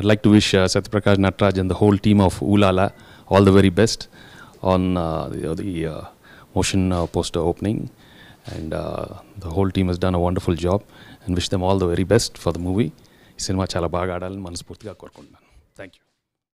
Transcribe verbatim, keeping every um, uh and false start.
I'd like to wish uh, Satyaprakash Natraj and the whole team of Ulala all the very best on uh, the, the uh, motion uh, poster opening, and uh, the whole team has done a wonderful job, and wish them all the very best for the movie. Ee cinema chala baga aadalani manaspurtiga korukuntunnan. Thank you.